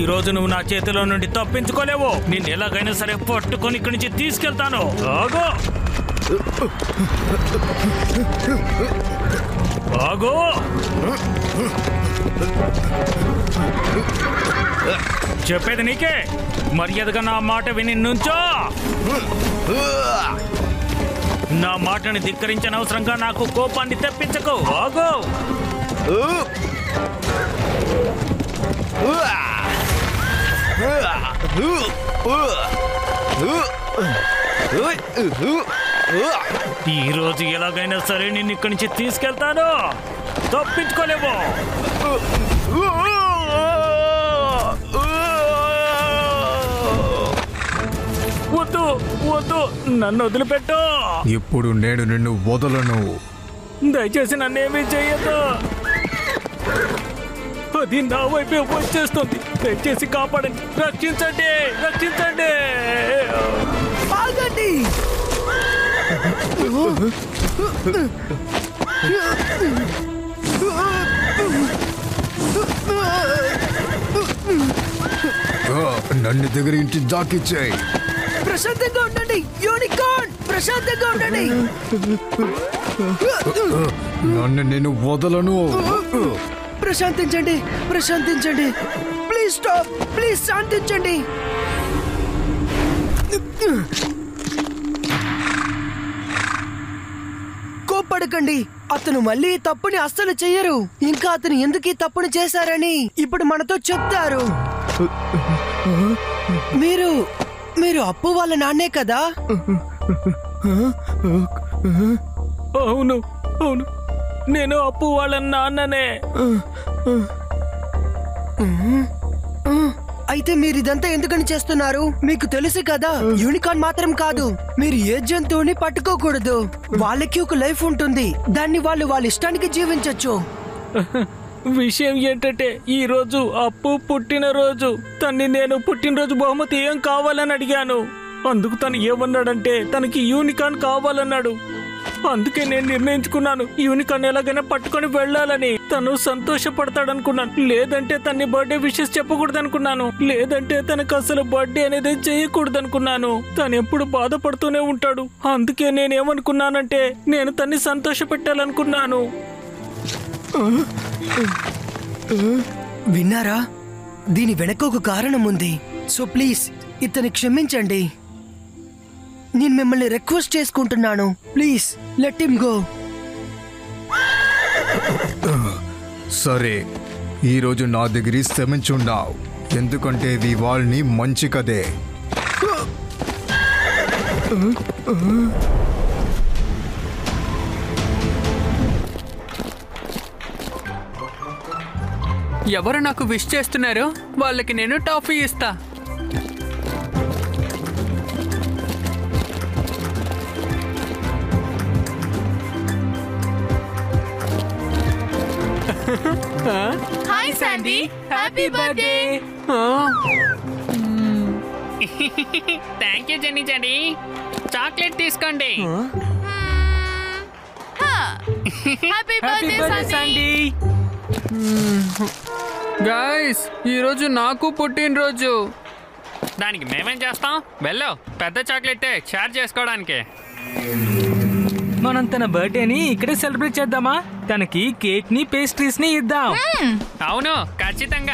ఈ రోజు నువ్వు నా చేతిలో నుండి తప్పించుకోలేవు. నేను ఎలాగైనా సరే పట్టుకొని ఇక్కడి నుంచి తీసుకెళ్తాను. ఆగో ఆగో, చెప్పేది నీకే. మర్యాదగా నా మాట విని నుంచో. నా మాటని ధిక్కరించిన అవసరంగా నాకు కోపాన్ని తెప్పించకు. ఆగో ఈ రోజు ఎలాగైనా సరే నిన్ను ఇక్కడి నుంచి తీసుకెళ్తాను. తప్పించుకోలేవు. వద్దు వద్దు, నన్ను వదిలిపెట్టు. ఇప్పుడు నేను నిన్ను వదలను. దయచేసి నన్నేమీ చెయ్యొద్దు. అది నా వైపే వచ్చేస్తుంది. దయచేసి కాపాడండి, రక్షించండి, రక్షించండి. ఆగండి. నన్ను దగ్గర ఇంటి దాకిచ్చాయి. ప్రశాంతంగా ఉండండి యూనికార్న్, ప్రశాంతంగా ఉండండి. నన్ను నేను వదలను. ప్రశాంతించండి, ప్రశాంతించండి. ప్లీజ్ స్టాప్, ప్లీజ్ శాంతించండి. కోప్పడకండి. అతను మళ్ళీ ఈ తప్పుని అస్సలు చెయ్యరు. ఇంకా అతను ఎందుకు ఈ తప్పుని చేశారని ఇప్పుడు మనతో చెప్తారు. మీరు మీరు అప్పు వాళ్ళ నాన్నే కదా? అవును అవును, నేను అప్పు వాళ్ళ నాన్ననే. అయితే మీరు ఇదంతా ఎందుకని చేస్తున్నారు? మీకు తెలుసు కదా, యూనికార్న్ మాత్రం కాదు, మీరు ఏ జంతువుని పట్టుకోకూడదు. వాళ్ళకి ఒక లైఫ్ ఉంటుంది. దాన్ని వాళ్ళు వాళ్ళ ఇష్టానికి జీవించొచ్చు. విషయం ఏంటంటే ఈ రోజు అప్పు పుట్టినరోజు. తన్ని నేను పుట్టినరోజు బహుమతి ఏం కావాలని అడిగాను. అందుకు తను ఏమన్నాడంటే తనకి యూనికార్న్ కావాలన్నాడు. అందుకే నేను నిర్ణయించుకున్నాను యూనికార్న్ ఎలాగైనా పట్టుకొని వెళ్ళాలని. తను సంతోషపడతాడనుకున్నాను. లేదంటే తన్ని బర్త్డే విషెస్ చెప్పకూడదు అనుకున్నాను. లేదంటే తనకు అసలు బర్త్డే అనేది చేయకూడదు అనుకున్నాను. తను ఎప్పుడు బాధపడుతూనే ఉంటాడు. అందుకే నేనేమనుకున్నానంటే నేను తన్ని సంతోష పెట్టాలనుకున్నాను. విన్నారా? దీని వెనక ఒక కారణం ఉంది. సో ప్లీజ్ ఇతన్ని క్షమించండి. నేను మిమ్మల్ని రిక్వెస్ట్ చేసుకుంటున్నాను. Please let him go. సరే, ఈరోజు నా దగ్గర క్షమించున్నావు. ఎందుకంటే ఇది వాళ్ళని మంచి కదే. ఎవరు నాకు విష్ చేస్తున్నారు వాళ్ళకి నేను టాఫీ ఇస్తా. Hi Sandy, happy birthday. Thank you Jenny Jenny. Chocolate తీసుకోండి. Happy birthday Sandy. గైస్, ఈరోజు నాకు పుట్టినరోజు. దానికి మేమేం చేస్తాం? వెళ్ళు, పెద్ద చాక్లెట్ షేర్ చేసుకోవడానికి. మనం తన బర్త్డేని ఇక్కడే సెలబ్రేట్ చేద్దామా? తనకి కేక్ ని పేస్ట్రీస్ ని ఇద్దాం. అవును, ఖచ్చితంగా.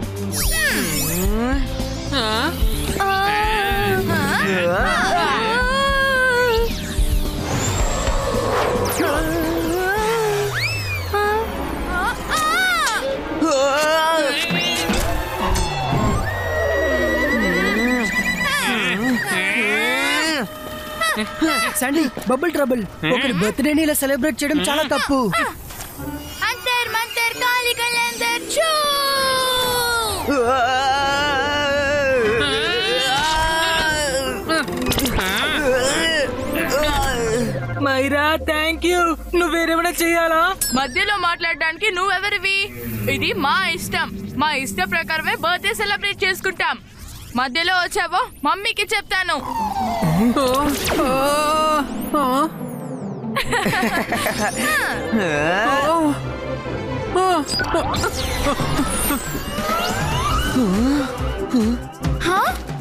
Sandy, bubble trouble. ఒకరి బర్త్డేని ఇలా సెలబ్రేట్ చేయడం చాలా తప్పు. అంతర్ మంతర్ కాలి కలందర్ చూ. Myra, thank you. నువ్వు వేరేమైనా చెయ్యాలా? మధ్యలో మాట్లాడడానికి నువ్వెవరివి? ఇది మా ఇష్టం. మా ఇష్ట ప్రకారమే బర్త్డే సెలబ్రేట్ చేసుకుంటాం. మధ్యలో వచ్చావో మమ్మీకి చెప్తాను. హా?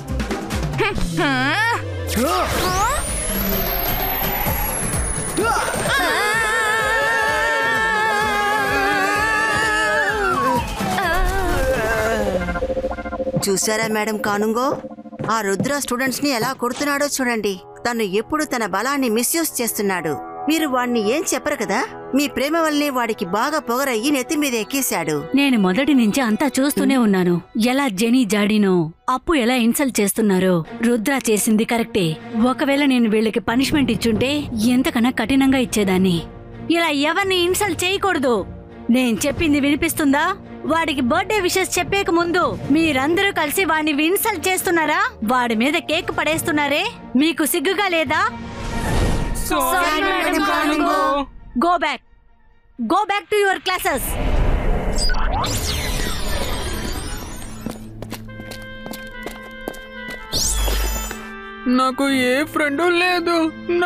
చూసారా మేడం కానుంగో, ఆ రుద్ర స్టూడెంట్స్ ని ఎలా కొడుతున్నాడో చూడండి. తను ఎప్పుడు తన బలాన్ని మిస్యూజ్ చేస్తున్నాడు. మీరు వాణ్ణి ఏం చెప్పరు కదా. మీ ప్రేమ వల్లనే వాడికి బాగా పొగరయ్యి నెత్తి మీద ఎక్కేశాడు. నేను మొదటి నుంచి అంతా చూస్తూనే ఉన్నాను. ఎలా జెనీ జాడీనో అప్పు ఎలా ఇన్సల్ట్ చేస్తున్నారో. రుద్ర చేసింది కరెక్టే. ఒకవేళ నేను వీళ్ళకి పనిష్మెంట్ ఇచ్చుంటే ఎంతకన్నా కఠినంగా ఇచ్చేదాన్ని. ఇలా ఎవరిని ఇన్సల్ట్ చేయకూడదు. నేను చెప్పింది వినిపిస్తుందా? వాడికి బర్త్డే విషెస్ చెప్పేక ముందు మీరందరూ కలిసి వాడిని ఇన్సల్ట్ చేస్తున్నారా? వాడి మీద కేక్ పడేస్తున్నారే, మీకు సిగ్గుగా లేదా? Go back to your classes. నాకు ఏ ఫ్రెండు లేదు.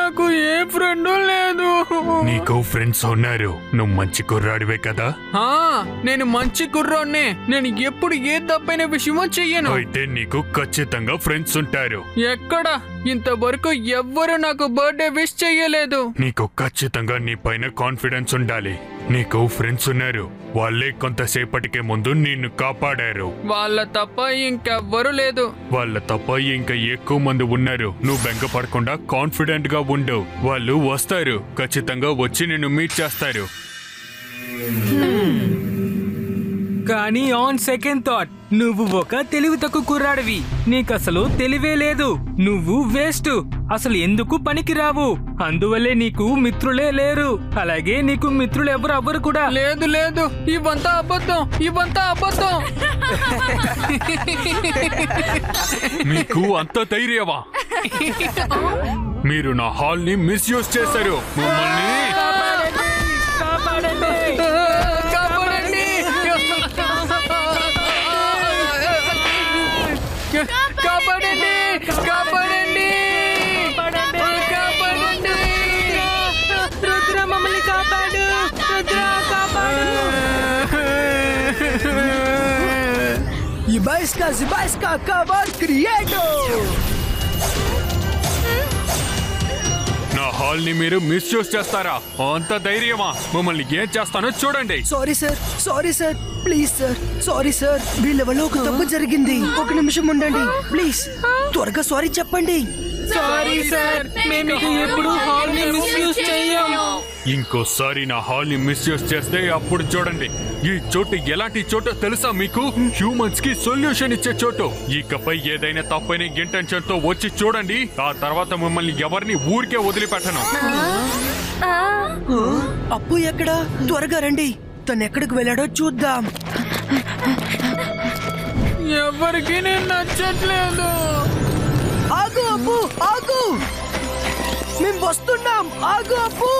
నీకు ఫ్రెండ్స్ ఉన్నారు. నువ్వు మంచి కుర్రాడివే కదా. నేను మంచి కుర్రోడ్నే. నేను ఎప్పుడు ఏ తప్పైన విషయమో చెయ్యను. అయితే నీకు ఖచ్చితంగా ఫ్రెండ్స్ ఉంటారు. ఎక్కడ? ఇంతవరకు ఎవ్వరూ నాకు బర్త్డే విష్ చెయ్యలేదు. నీకు ఖచ్చితంగా నీ పైన కాన్ఫిడెన్స్ ఉండాలి. నీకు ఫ్రెండ్స్ ఉన్నారు. వాళ్ళే కొంతసేపటికే ముందు నిన్ను కాపాడారు. వాళ్ళ తప్ప ఇంకెవ్వరూ లేదు. వాళ్ళ తప్ప ఇంకా ఎక్కువ మంది ఉన్నారు. నువ్వు బెంగపడకుండా కాన్ఫిడెంట్ గా ఉండు. వాళ్ళు వస్తారు. ఖచ్చితంగా వచ్చి నిన్ను మీట్ చేస్తారు. కానీ ఆన్ సెకండ్ థాట్, నువ్వు ఒక తెలివి తక్కువ కుర్రాడివి. నీకసలు తెలివే లేదు. నువ్వు వేస్ట్. అసలు ఎందుకు పనికిరావు. అందువల్లే నీకు మిత్రులే లేరు. అలాగే నీకు మిత్రులు ఎవరు కూడా లేదు. ఇవంతా అబద్ధం. మీకు అంత ధైర్యమా? మీరు నా హాల్ ని మిస్యూజ్ చేశారు. మమ్మల్ని కాపాడండి. రుద్ర మమ్మల్ని కాపాడు. Ibaiska, Kabat Creator! నా హాల్ ని మీరు మిస్యూజ్ చేస్తారా? అంత ధైర్యమా? మమ్మల్ని ఏం చేస్తానో చూడండి. Sorry sir, please sir, sorry sir. వీళ్ళ వల్ల ఒక తప్పు జరిగింది. ఒక నిమిషం ఉండండి ప్లీజ్. త్వరగా సారీ చెప్పండి. సారీ సార్, మేము ఎప్పుడు హాల్ ని మిస్యూజ్ చెయ్యం. ఇంకోసారి నా హాల్ ని మిస్యూజ్ చేస్తే అప్పుడు చూడండి. ఈ చోటు ఎలాంటి చోటో తెలుసా మీకు? హ్యూమన్స్ కి సొల్యూషన్ ఇచ్చే చోటు. ఇకపై ఏదైనా తప్పైన ఇంటెన్షన్ తో వచ్చి చూడండి. ఆ తర్వాత మిమ్మల్ని ఎవరిని ఊరికే వదిలిపెట్టను. అప్పు ఎక్కడా? త్వరగా రండి. తను ఎక్కడికి వెళ్ళాడో చూద్దాం. ఎవరికి నేను నచ్చట్లేదు. ఆగు అప్పు, ఆగు. మేము వస్తున్నాం. ఆగు అప్పు.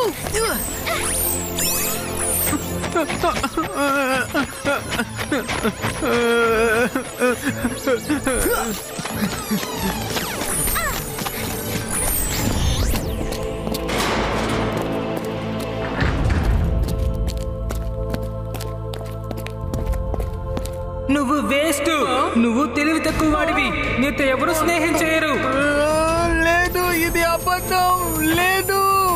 నువ్వు వేస్ట్. నువ్వు తెలివి తక్కువ వాడివి. నీతో ఎవరు స్నేహం చేయరు. లేదు, ఇది అబద్ధం. లేదు.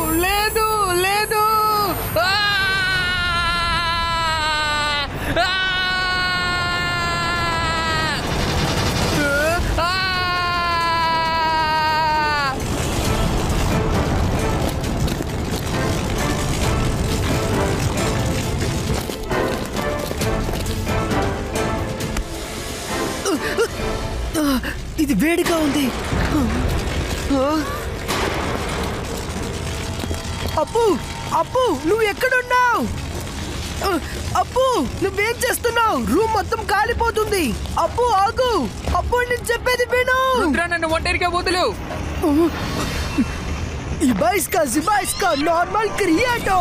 ఇది వేడిగా ఉంది. అప్పు నువ్వు ఎక్కడున్నావు? అప్పు నువ్వేం చేస్తున్నావు? రూమ్ మొత్తం కాలిపోతుంది. అప్పు ఆగు. అప్పు నేను చెప్పేది విను. నన్ను ఒంటరిగా వదులు. ఇబాయిస్కా నార్మల్ క్రియేటో.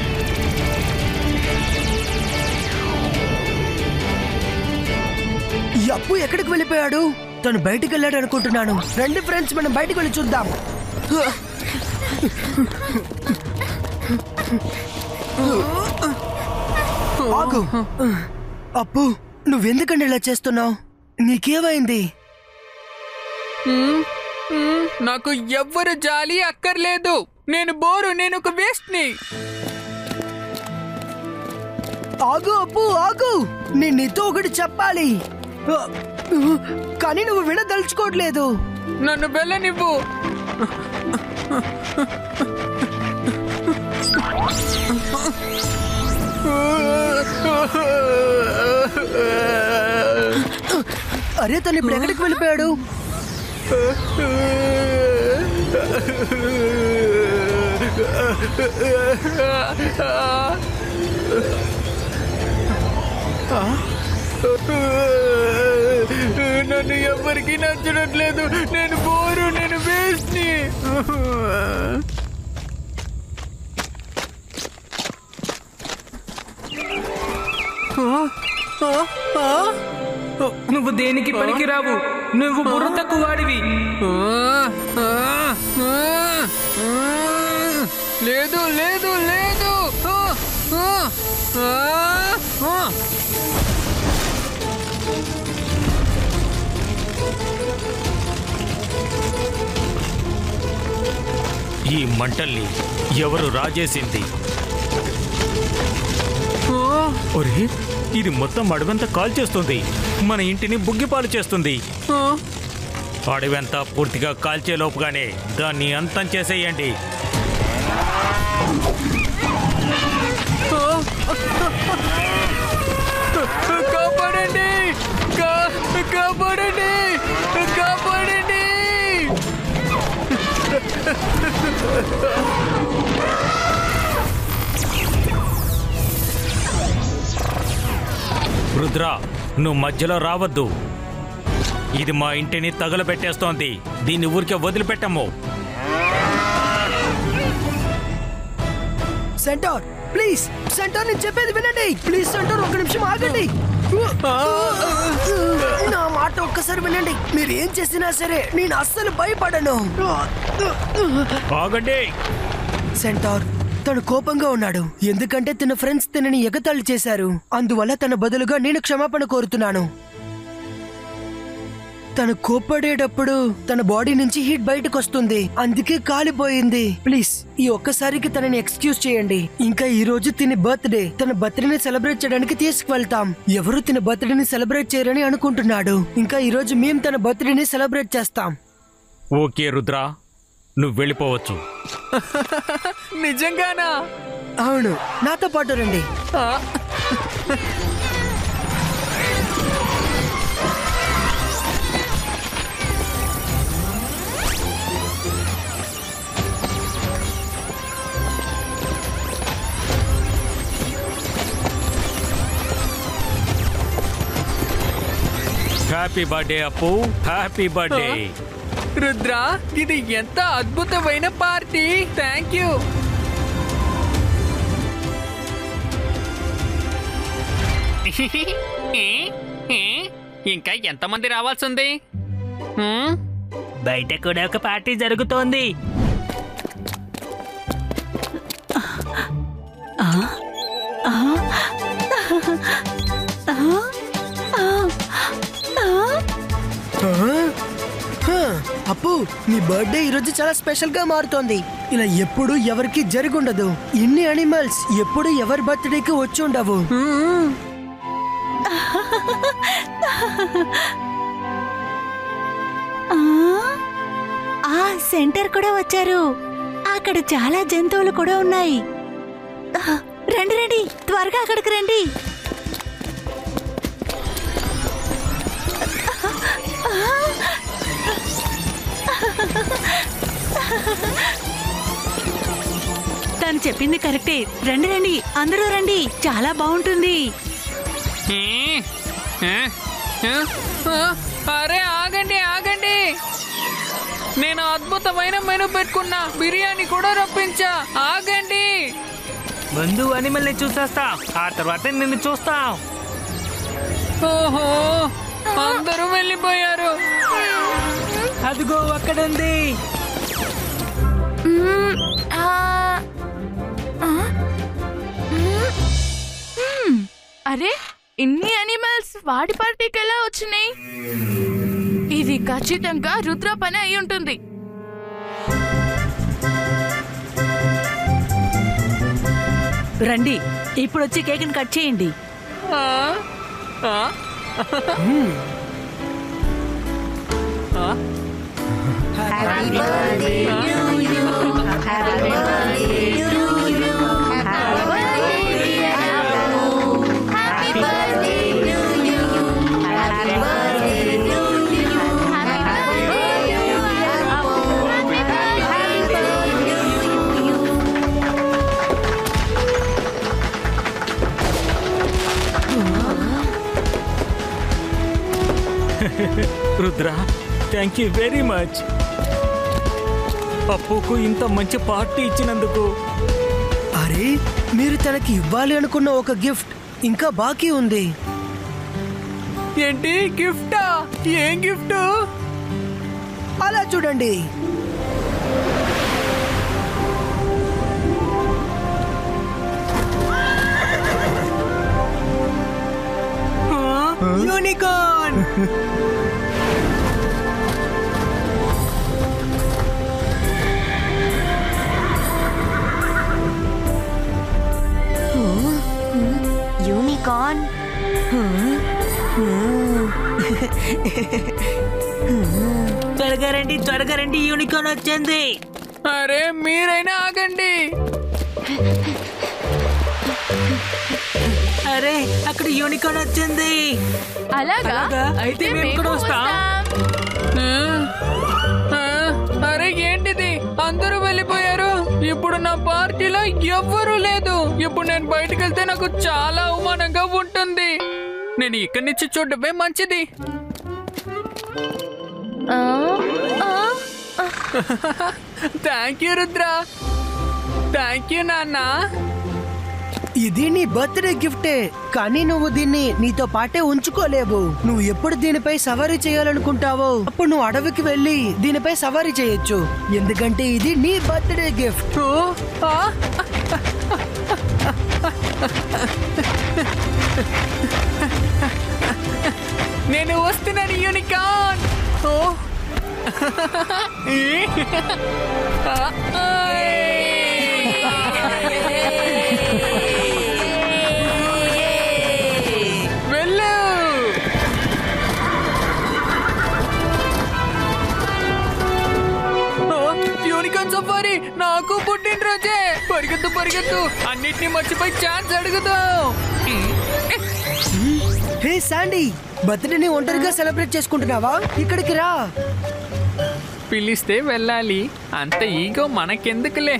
ఈ అప్పు ఎక్కడికి వెళ్ళిపోయాడు? తను బయటికి వెళ్ళాడు అనుకుంటున్నాను. రండి ఫ్రెండ్స్, మనం బయటికి వెళ్ళి చూద్దాం. ఆగు. అప్పు నువ్వెందుకండి ఇలా చేస్తున్నావు? నీకేమైంది? నాకు ఎవ్వరు జాలి అక్కర్లేదు. నేను బోరు, నేను ఒక వేస్ట్ ని. ఆగు అప్పు, ఆగు. నేను నీతో ఒకటి చెప్పాలి, కానీ నువ్వు వినదలుచుకోవట్లేదు. నన్ను వెళ్ళనివ్వు. అరే తను ఇప్పుడు ఎక్కడికి వెళ్ళిపోయాడు? నన్ను ఎవ్వరికి నచ్చట్లేదు. నేను బోరు, నేను వేస్ట్ ని. నువ్వు దేనికి పనికిరావు. నువ్వు బుర్ర తక్కువ వాడివి. లేదు లేదు లేదు. ఈ మంటల్ని ఎవరు రాజేసింది? ఒరే, ఇది మొత్తం అడవంతా కాల్ చేస్తుంది. మన ఇంటిని బుగ్గిపాలు చేస్తుంది. అడవంతా పూర్తిగా కాల్చే లోపుగానే దాన్ని అంతం చేసేయండి. కాపాడండి, కాపాడండి, కాపాడండి. రుద్ర, నువ్వు మధ్యలో రావద్దు. ఇది మా ఇంటిని తగలబెట్టేస్తోంది. దీన్ని ఊరికే వదిలిపెట్టము. సెంటర్, ప్లీజ్ సెంటర్, నేను చెప్పేది వినండి. ప్లీజ్ సెంటర్, ఒక్క నిమిషం ఆగండి. నా మాట ఒక్కసారి వినండి. మీరు ఏం చేసినా సరే నేను అస్సలు భయపడను. ఆగండి. సెంటర్, తను కోపంగా ఉన్నాడు ఎందుకంటే తన ఫ్రెండ్స్ తనని ఎగతాళి చేశారు. అందువల్ల తన బదులుగా నేను క్షమాపణ కోరుతున్నాను. తను కోప్పడేటప్పుడు తన బాడీ నుంచి హీట్ బయటకు వస్తుంది, అందుకే కాలిపోయింది. ప్లీజ్ ఈ ఒక్కసారికి తనని ఎక్స్క్యూజ్ చేయండి. ఇంకా ఈ రోజు తిని బర్త్డే, తన బర్త్డేని సెలబ్రేట్ చేయడానికి తీసుకువెళ్తాం. ఎవరు తన బర్త్డేని సెలబ్రేట్ చేయరని అనుకుంటున్నాడు. ఇంకా ఈ రోజు మేము తన బర్త్డేని సెలబ్రేట్ చేస్తాం. ఓకే రుద్ర, నువ్వు వెళ్ళిపోవచ్చు. నిజంగానా? అవును, నాతో పాటు రండి. Happy birthday Appu, happy birthday. Rudra, ఇది ఎంత అద్భుతమైన పార్టీ. Thank you. ఇంకా ఎంతమంది రావాల్సి ఉంది? బయట కూడా ఒక పార్టీ జరుగుతోంది. అప్పు, నీ బర్త్డే ఈరోజు చాలా స్పెషల్ గా మారుతోంది. ఇలా ఎప్పుడు ఎవరికి జరుగుండదు. ఇన్ని అనిమల్స్ ఎప్పుడు ఎవరి బర్త్డేకి వచ్చి ఉండవు. ఆ సెంటర్ కూడా వచ్చారు. అక్కడ చాలా జంతువులు కూడా ఉన్నాయి. రండి రండి, త్వరగా అక్కడికి రండి. తను చెప్పింది కరెక్టే. రండి రండి, అందరూ రండి, చాలా బాగుంటుంది. అరే ఆగండి ఆగండి, నేను అద్భుతమైన మెనూ పెట్టుకున్నా. బిర్యానీ కూడా రప్పించా. ఆగండి. ముందు అనిమల్ని చూసేస్తా, ఆ తర్వాత నిన్ను చూస్తా. ఓహో, అందరూ వెళ్ళిపోయారు. అదిగో అక్కడుంది. అరే, ఇన్ని అనిమల్స్ వాడి పార్టీకి ఎలా వచ్చినాయి? ఇది ఖచ్చితంగా రుద్ర పని అయి ఉంటుంది. రండి, ఇప్పుడు వచ్చి కేక్ కట్ చేయండి. Rudra, thank you very much. అప్పుకు ఇంత మంచి పార్టీ ఇచ్చినందుకు. అరే, మీరు తనకి ఇవ్వాలి అనుకున్న ఒక గిఫ్ట్ ఇంకా బాకీ ఉంది. ఏంటి గిఫ్టా? ఏం గిఫ్ట్? అలా చూడండి. యూనికార్న్. యూనికార్న్. త్వరగా రండి, యూనికార్న్ వచ్చింది. అరే మీరైనా ఆగండి. అరే, అక్కడ యూనికార్న్ వచ్చింది. అలాగా? అయితే మేము కూడా వస్తాం. అరే ఏంటిది, అందరూ వెళ్ళిపోయారు. ఇప్పుడు నా పార్టీలో ఎవ్వరూ లేదు. ఇప్పుడు నేను బయటకు వెళ్తే నాకు చాలా అవమానంగా ఉంటుంది. నేను ఇక్కడి నుంచి చూడటమే మంచిది. Thank you Rudra. Thank you నాన్న. ఇది నీ బర్త్డే గిఫ్టే, కానీ నువ్వు దీన్ని నీతో పాటే ఉంచుకోలేవు. నువ్వు ఎప్పుడు దీనిపై సవారీ చేయాలనుకుంటావో అప్పుడు నువ్వు అడవికి వెళ్ళి దీనిపై సవారీ చేయొచ్చు, ఎందుకంటే ఇది నీ బర్త్డే గిఫ్ట్. నేను వస్తున్నాను యూనికార్న్. వెళ్ళు. యూనికార్న్ సఫారీ నాకు పుట్టినరోజే. పరిగెత్తు, అన్నిటినీ మర్చిపోయి ఛాన్స్ అడుగుతాం. హే శాండీ, బర్త్డేని ఒంటరిగా సెలబ్రేట్ చేసుకుంటున్నావా? ఇక్కడికి రా. పిలిస్తే వెళ్ళాలి, అంత ఈగో మనకెందుకులే.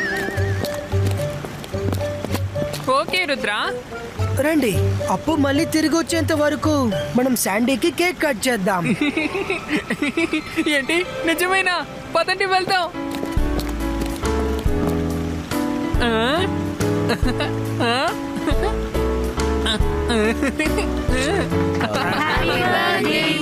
ఓకే రుద్ర. రండి, అప్పు మళ్ళీ తిరిగి వచ్చేంత వరకు మనం శాండీకి కేక్ కట్ చేద్దాం. ఏంటి, నిజమేనా? పదండి వెళ్దాం. Happy birthday